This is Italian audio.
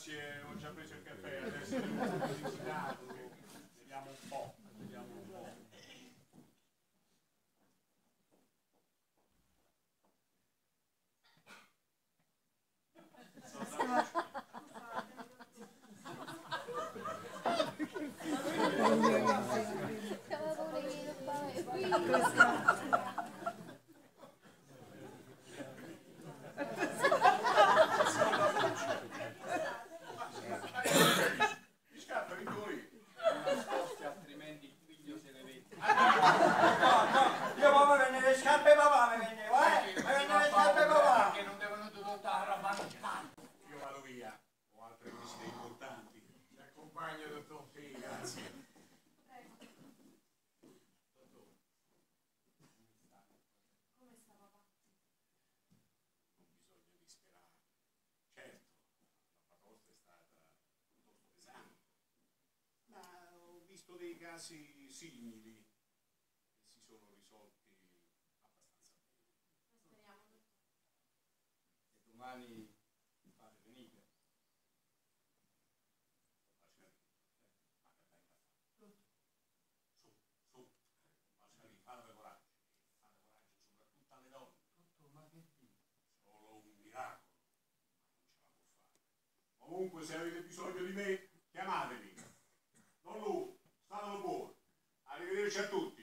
grazie, ho già preso il caffè, adesso devo felicitato, vediamo un po', vediamo un po'. Dei casi simili che si sono risolti abbastanza bene. E domani fate venire. Fate coraggio, soprattutto alle donne. Ma che dici? Solo un miracolo, ma non ce la può fare. Comunque se avete bisogno di me, chiamatemi. Non lui. Statelo buono. Arrivederci a tutti.